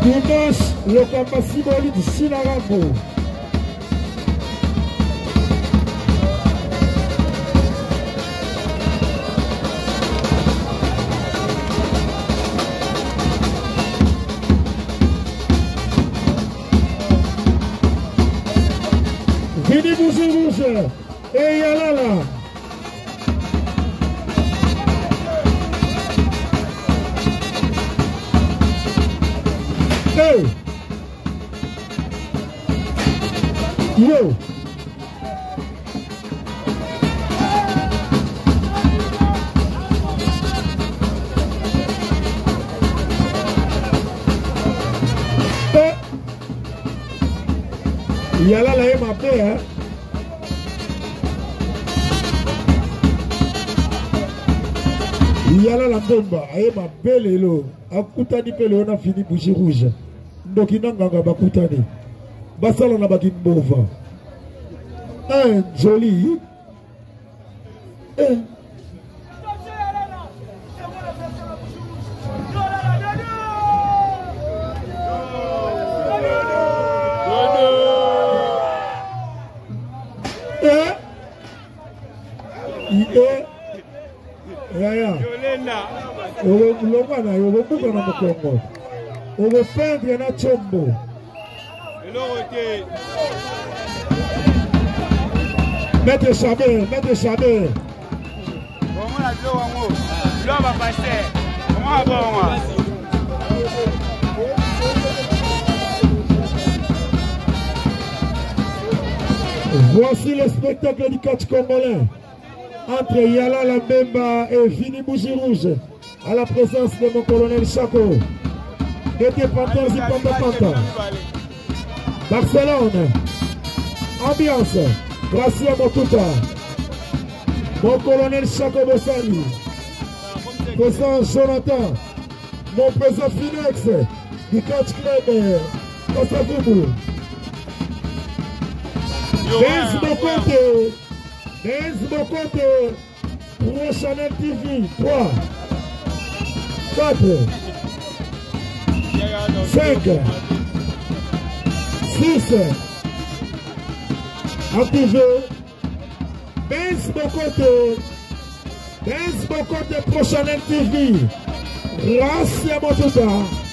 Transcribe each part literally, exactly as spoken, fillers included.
Dimanche, le Kapasibolide de Sinarabo. Vini Bougie Rouge et Yalala. Hey. Yo. Hey. Yalala est ma paix, hein. Yala la bomba, aye ma belle elo. Akutani pele on a fini Bougie Rouge. Ndoki nanganga bakutani. Basala na bakin bova. Un joli. Eh. Eh. Eh. Yaya. Ogo kulongana, ogo buka na mokongo. Ogo pendre na chombo. Mettez Chabé, mettez Chabé. Comment la l'eau en haut? L'eau va passer. Comment va voir? Voici le spectacle du catch congolais. Entre Yala Lambemba et Vini Bougie Rouge, à la présence de mon colonel Chako, détenteurs du Panta Barcelone, ambiance, Gracia Mokuta, mon colonel Chako Bossali, président Jonathan, mon président Finex, du catch club Kassavoubou, Benz Mokote, Benz Mokote, Pro Chanel T V, trois, quatre, cinq, six, activé, Benz Mokote, Benz Mokote, Pro Chanel T V, Gracia Motuta,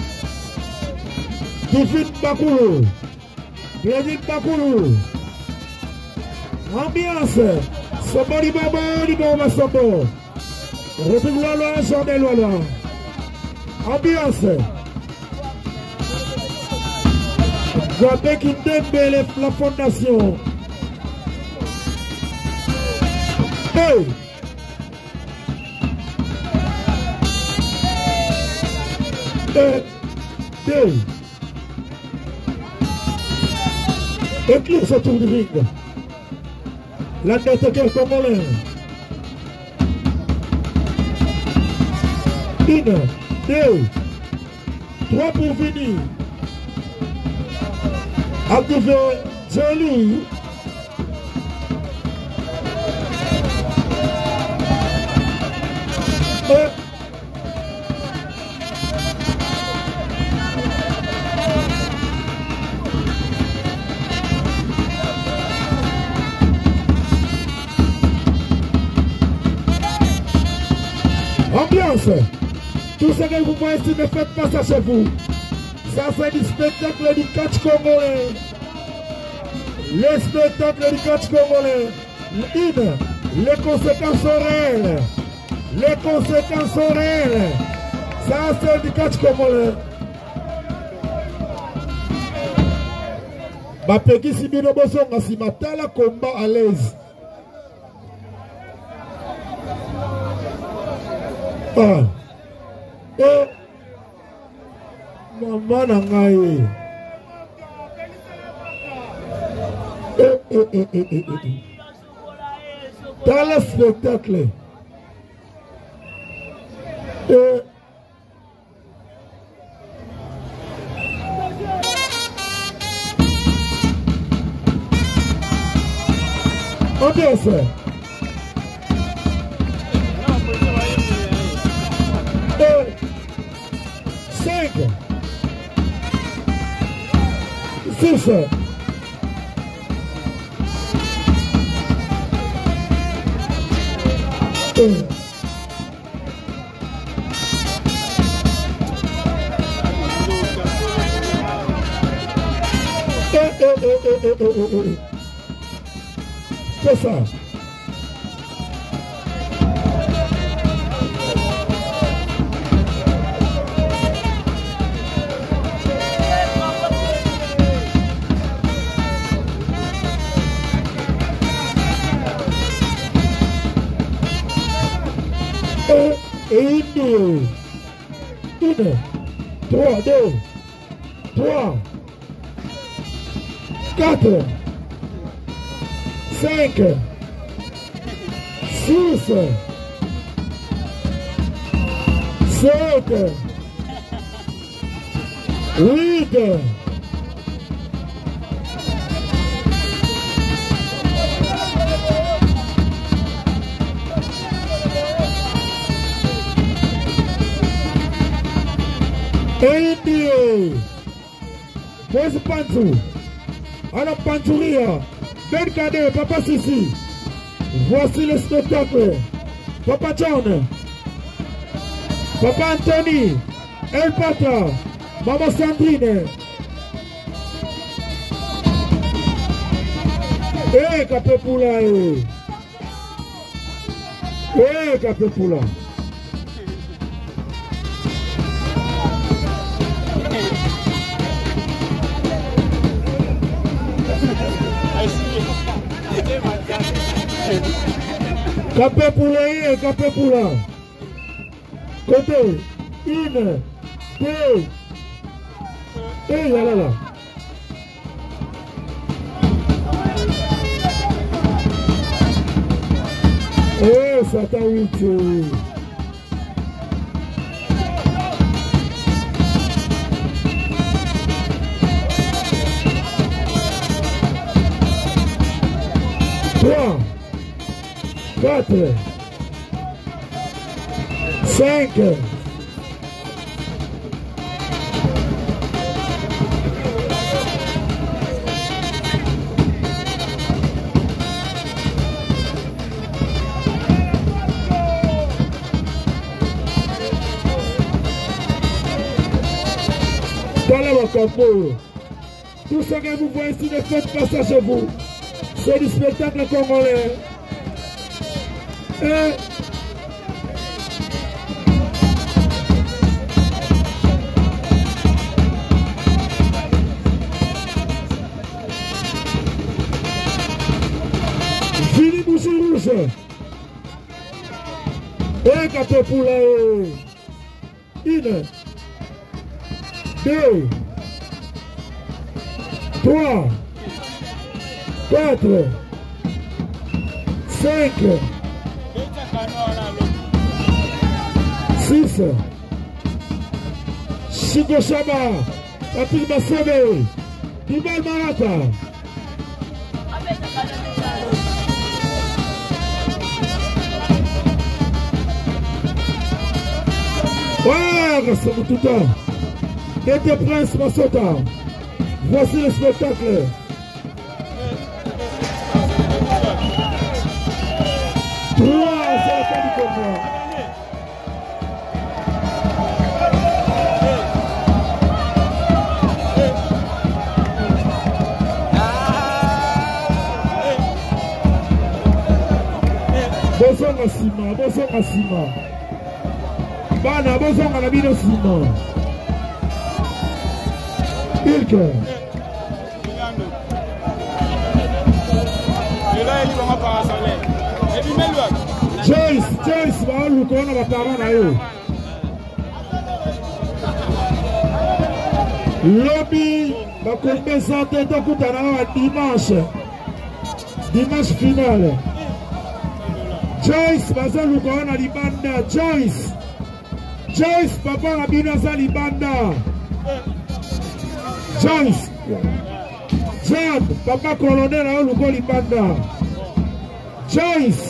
Divine Bakoulou, Divine Bakoulou, ambiance, Somebody Baba, Baba Sambo, Retour Lolo, Jardin Lolo, ambiance, Gabé qui démêle la fondation. Hey! Hey! Hey! Éclipse autour du ring. L'Undertaker congolais. Une, deux, trois pour finir. Activé Joli. Et ambiance. Tout ce que vous voyez ici, ne faites pas ça chez vous. Ça c'est du spectacle du catch congolais. Le spectacle du catch congolais. Une, les conséquences sont réelles. Les conséquences sont réelles. Ça c'est du catch congolais. Ma peki si bino bosonga si matala combat à l'aise. Ah. Eh. Maman nangaye. Eh eh eh eh eh eh. Dans le spectacle. Eh. Ambiance. cinq, six. Un. C'est ça. Et une, deux. Une, trois, deux, trois, quatre, cinq, six, sept, huit, et une. Voici Pantou. Alors Pantouria. Ben Kadé, Papa Sissi. Voici le spectacle. Papa John. Papa Anthony. El Patra. Maman Sandrine. Eh, Capepula. Eh, eh Capepula. Capé pour le capé pour là. Côté, une, deux, et là là là. Eh, ça t'a huit. Trois. Quatre, cinq, voilà mon capot. Tout ce que vous voyez ici, ne faites pas ça chez vous. C'est du spectacle congolais. Et Fini Boucher Rouge. Et Capé pour la une, deux, trois, quatre, cinq, six, Chico Chaba, Patrick Massebe, Dibal Marata. Ouais, c'est tout le temps. Tete Prince Massota. Voici le spectacle. Trois, c'est la fin du combat. Bozonga sima, bozonga sima. Bana, bozonga na bino sima. Ilke. Joyce, Joyce, va lui connaître la parole à eux. Lobby, va couper santé, donc tout à l'heure dimanche. Dimanche final. Joyce, va lui connaître Libanda. Joyce. Joyce, papa Rabina Salibanda. Joyce. John, papa colonel à Oluko Libanda. Joyce.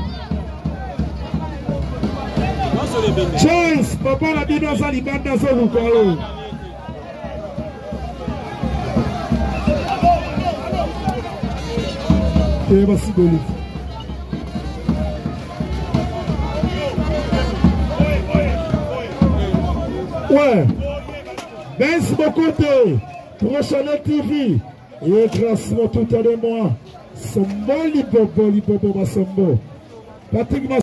Joyce, papa Rabina Salibanda Oluko. Et merci de lui. Ouais. Merci beaucoup. Prochaine T V. Et grâce à tout à moi. Sombo libobo libobo masombo. Patrick